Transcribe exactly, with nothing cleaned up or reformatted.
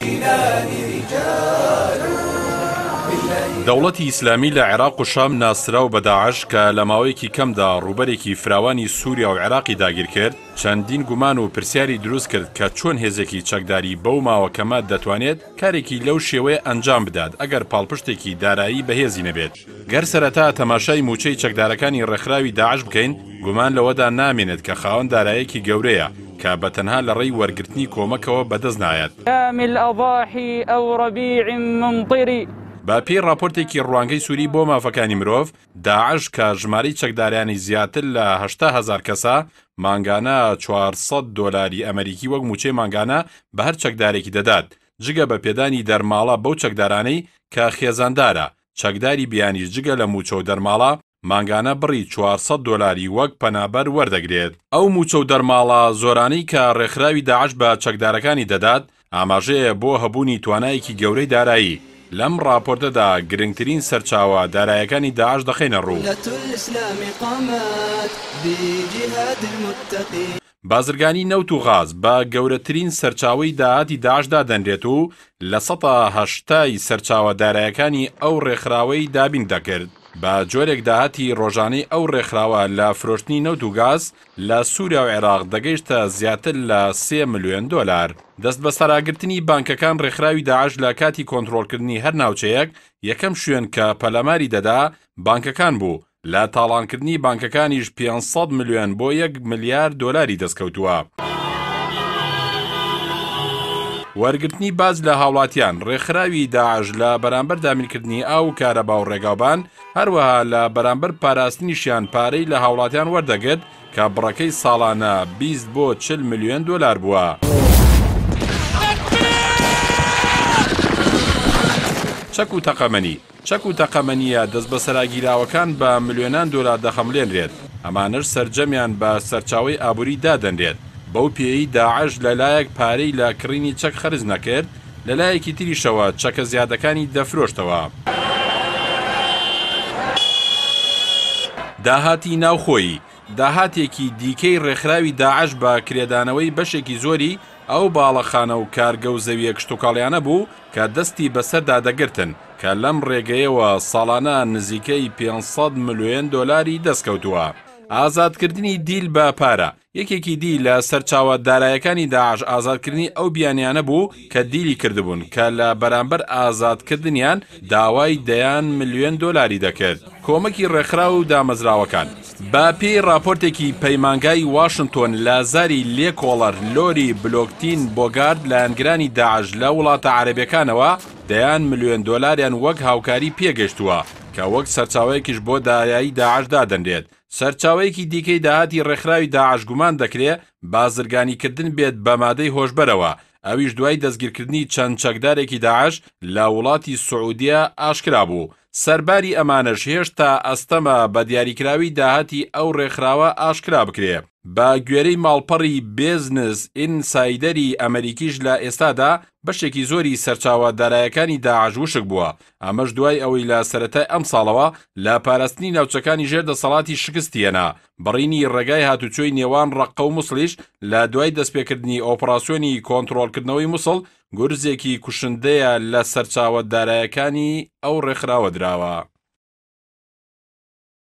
دەوڵەتی ئیسلامی لە عێراق و شام ناسراو بە داعش کە لە ماوەیەکی کەمدا ڕوبەرێکی فراوانی سووریا و عێراقی داگیر کرد، چەندین گومان و پرسیاری دروست کرد کە چۆن هێزێکی چەکداری بەو ماوەکەمە دەتوانێت کارێکی لەو شێوەیە ئەنجام بدات ئەگەر پاڵپشتێکی دارایی بەهێزی نەبێت. گەر سەرەتا تەماشای موچەی چەکدارەکانی ڕێکخراوی داعش بکەین، گومان لەوەدا نامێنێت کە خاوەن داراییەکی گەورەیە کە بەتەنها لە ڕێی وەرگرتنی کۆمەکەوە بەدەست نایەت. با پێی راپۆرتێکی ڕوانگەی سووری بۆ مافەکانی مرۆڤ، داعش کە ژمارەی چەکداریانی زیاتر لە هەشتا هەزار کەسە مانگانە چوارسەد دۆلاری ئەمریکی وەک موچەی مانگانە بە هەر چەکدارێکی دەدات، جگە بە پێدانی دەرماڵە بەو چەکدارانەی کە خێزاندارە. چەکداری بیانیش جگە لە موچە و دەرماڵە مانگانە بڕی چوارسەد دۆلاری وەک پەنابەر وەردەگرێت. ئەو موچە و دەرماڵە زۆرانەی کە ڕێکخراوی داعش بە چەکدارەکانی دەدات ئاماژەیە بۆ هەبوونی توانایەکی گەورەی دارایی. لەم راپۆرتەدا گرنگترین سەرچاوە دارایەکانی داعش دەخێنە ڕوو. بازرگانی نەوت و غاز بە گەورەترین سەرچاوەی داهاتی داعشدا دەنرێت و لە سەدا هەشتای سەرچاوە دارایەکانی ئەو ڕێکخراوەی دابین دەکرد. بە جۆرێک داهاتی ڕۆژانەی ئەو ڕێکخراوە لە فرۆشتنی نەوت و گاز لە سووریا و عێراق دەگەیشتە زیاتر لە سێ ملیۆن دۆلار. دەست بە سەراگرتنی بانکەکان ڕێکخراوی داعش لە کاتی کۆنتڕۆڵکردنی هەر ناوچەیەک یەکەم شوێن کە پەلەماری دەدا بانکەکان بوو. لە تاڵانکردنی بانکەکانیش پێنج ملیۆن بۆ یەک ملیار دۆلاری دەستکەوتووە. وەرگرتنی باز لە هاوڵاتیان ڕێکخراوی داعش لە بەرامبەر دامینکردنی ئاو و کارەبا و ڕێگاوبان هەروەها لە بەرامبەر پاراستنیشیان پارەی لە هاوڵاتیان وەردەگرت کە بڕەکەی ساڵانە بیست بۆ چل ملیۆن دۆلار بووە. چەک و تەقەمەنی چەک و تەقەمەنیە دەست بە سەراگیراوەکان بە ملیۆنان دۆلار دەخەملێنرێت، ئەمانش سەرجەمیان بە سەرچاوەی ئابووری دادەنرێت. بەو پێی داعش لەلایەک پارەی لە کڕینی چەک خەرج نەکرد، لەلایەکی تریشەوە چەکە زیادەکانی دەفرۆشتەوە. داهاتی ناوخۆیی داهاتێکی دیکەی ڕێکخراوی داعش بە کرێدانەوەی بەشێکی زۆری ئەو باڵەخانە و کارگە و زەویە کشتتوکاڵیانە بوو کە دەستی بەسەردا دەگرتن کە لەم ڕێگەیەوە ساڵانە نزیکەی پێنج ملیۆن دۆلاری دەستکەوتووە. ئازادکردنی دیل بە پارە یەکێکی دی لە سەرچاوە دارایەکانی داعش ئازادکردنی ئەو بیانیانە بوو کە دیلی کردبوون کە لە بەرامبەر ئازادکردنیان داوای دەیان ملیۆن دۆلاری دەکرد. کۆمەکی ڕێکخراو و دامەزراوەکان با پێی راپۆرتێکی پەیمانگای واشنگتۆن لە زاری لێکۆڵەر لۆری بلۆکتین بۆگارد لە ئەنگرانی داعش لە وڵاتە عەرەبیەکانەوە دەیان ملیۆن دۆلاریان وەک هاوکاری پێگەشتووە کە وەک سەرچاوەیەکیش بۆ دارایی داعش دادەنرێت. سەرچاوەیەکی دیکەی داهاتی ڕێکخراوی داعش گومان دەکرێت بازرگانیکردن بێت بە مادەی هۆشبەرەوە، ئەویش دوای دەستگیرکردنی چەند چەکدارێکی داعش لە وڵاتی سعودیە ئاشکرا بوو. سەرباری ئەمانش هێشتا ئەستەمە بە دیاریکراوی داهاتی ئەو ڕێکخراوە ئاشکرا بکرێ. بە گوێرەی ماڵپەڕی بێزنس ئینسایدەری ئەمریکیش لە ئێستادا بەشێکی زۆری سەرچاوە دارایەکانی داعش وشک بووە، ئەمەش دوای ئەوەی لە سەرەتای ئەم ساڵەوە لە پاراستنی ناوچەکانی ژێردەسەڵاتی شکستیەنا. بڕینی ڕێگای هاتوچۆی نێوان ڕەققە و مووسڵیش لە دوای دەستپێکردنی ئۆپراسیۆنی کۆنتڕۆڵکردنەوەی مووسڵ گورزێکی کوشندەیە لە سەرچاوە دارایەکانی ئەو ڕێکخراوە دراوە.